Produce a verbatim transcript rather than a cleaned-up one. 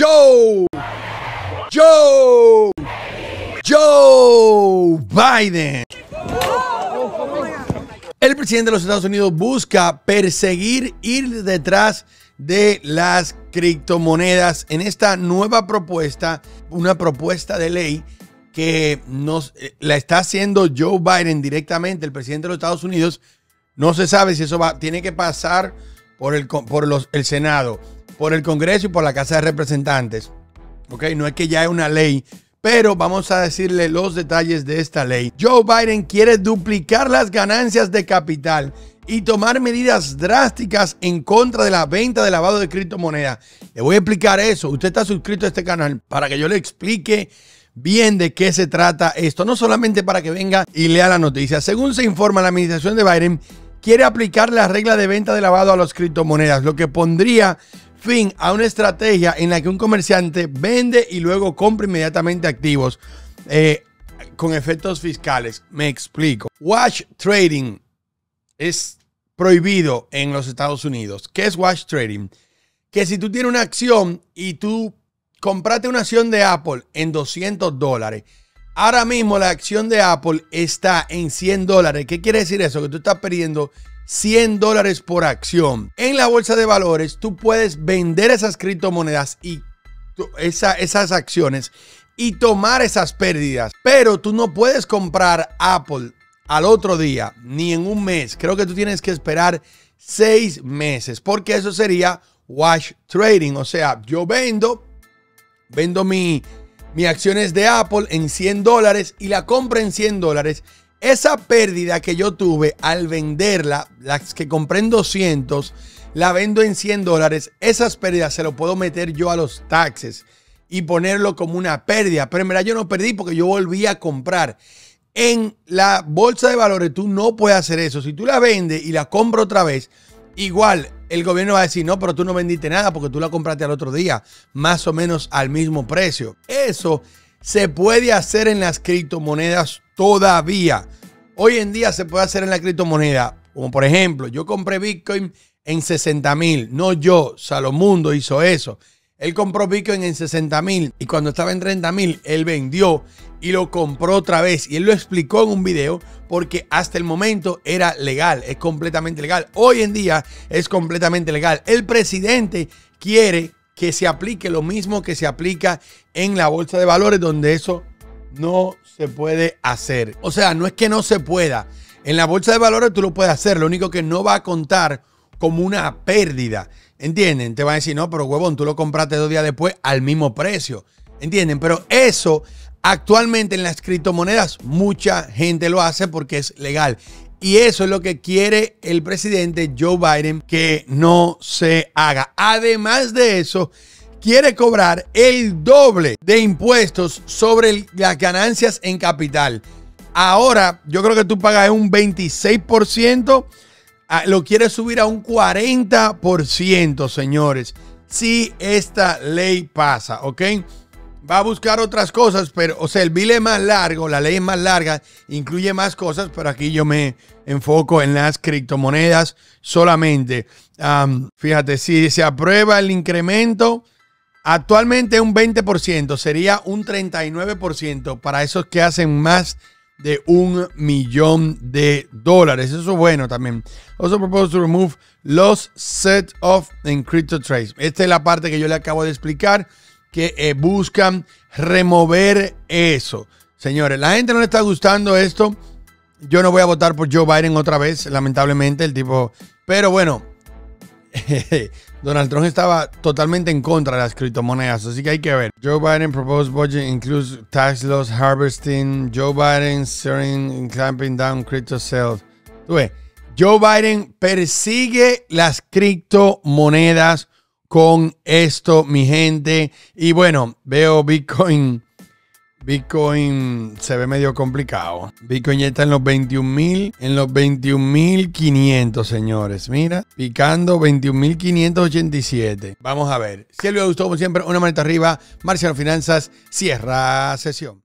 Joe, Joe, Joe Biden. El presidente de los Estados Unidos busca perseguir, ir detrás de las criptomonedas en esta nueva propuesta, una propuesta de ley que nos la está haciendo Joe Biden directamente, el presidente de los Estados Unidos. No se sabe si eso va, tiene que pasar por el, por los, el Senado, por el Congreso y por la Casa de Representantes. ¿Ok? No es que ya es una ley, pero vamos a decirle los detalles de esta ley. Joe Biden quiere duplicar las ganancias de capital y tomar medidas drásticas en contra de la venta de lavado de criptomonedas. Le voy a explicar eso. Usted está suscrito a este canal para que yo le explique bien de qué se trata esto. No solamente para que venga y lea la noticia. Según se informa, la administración de Biden quiere aplicar la regla de venta de lavado a las criptomonedas, lo que pondría fin a una estrategia en la que un comerciante vende y luego compra inmediatamente activos eh, con efectos fiscales. Me explico. Wash trading es prohibido en los Estados Unidos. ¿Qué es wash trading? Que si tú tienes una acción y tú compraste una acción de Apple en doscientos dólares, ahora mismo la acción de Apple está en cien dólares. ¿Qué quiere decir eso? Que tú estás perdiendo cien dólares por acción. En la bolsa de valores, tú puedes vender esas criptomonedas y esa, esas acciones y tomar esas pérdidas. Pero tú no puedes comprar Apple al otro día, ni en un mes. Creo que tú tienes que esperar seis meses, porque eso sería wash trading. O sea, yo vendo, vendo mi, mis acciones de Apple en cien dólares y la compro en cien dólares. Esa pérdida que yo tuve al venderla, las que compré en doscientos, la vendo en cien dólares. Esas pérdidas se lo puedo meter yo a los taxes y ponerlo como una pérdida. Pero en verdad yo no perdí porque yo volví a comprar. En la bolsa de valores tú no puedes hacer eso. Si tú la vendes y la compras otra vez, igual el gobierno va a decir, no, pero tú no vendiste nada porque tú la compraste al otro día, más o menos al mismo precio. Eso se puede hacer en las criptomonedas todavía. Hoy en día se puede hacer en la criptomoneda. Como por ejemplo, yo compré Bitcoin en sesenta mil. No yo, Salomundo hizo eso. Él compró Bitcoin en sesenta mil y cuando estaba en treinta mil, él vendió y lo compró otra vez. Y él lo explicó en un video porque hasta el momento era legal, es completamente legal. Hoy en día es completamente legal. El presidente quiere que se aplique lo mismo que se aplica en la bolsa de valores, donde eso no se puede hacer. O sea, no es que no se pueda. En la bolsa de valores tú lo puedes hacer. Lo único que no va a contar como una pérdida. ¿Entienden? Te van a decir, no, pero huevón, tú lo compraste dos días después al mismo precio. ¿Entienden? Pero eso actualmente en las criptomonedas mucha gente lo hace porque es legal. Y eso es lo que quiere el presidente Joe Biden que no se haga. Además de eso, quiere cobrar el doble de impuestos sobre el, las ganancias en capital. Ahora, yo creo que tú pagas un veintiséis por ciento. Lo quiere subir a un cuarenta por ciento, señores. Si esta ley pasa, ¿ok? Va a buscar otras cosas, pero, o sea, el bill es más largo, la ley es más larga, incluye más cosas, pero aquí yo me enfoco en las criptomonedas solamente. Um, fíjate, si se aprueba el incremento, actualmente es un veinte por ciento, sería un treinta y nueve por ciento para esos que hacen más de un millón de dólares. Eso es bueno también. Also propose to remove los set off en crypto trades. Esta es la parte que yo le acabo de explicar, que eh, buscan remover eso. Señores, la gente no le está gustando esto. Yo no voy a votar por Joe Biden otra vez, lamentablemente, el tipo. Pero bueno, Donald Trump estaba totalmente en contra de las criptomonedas, así que hay que ver. Joe Biden proposed budget includes tax loss harvesting. Joe Biden starting clamping down crypto sales. Tú ves, Joe Biden persigue las criptomonedas con esto, mi gente. Y bueno, veo Bitcoin. Bitcoin se ve medio complicado. Bitcoin ya está en los veintiún mil, en los veintiún mil quinientos, señores. Mira, picando veintiún mil quinientos ochenta y siete. Vamos a ver. Si les gustó, como siempre, una manita arriba. Marciano Finanzas cierra sesión.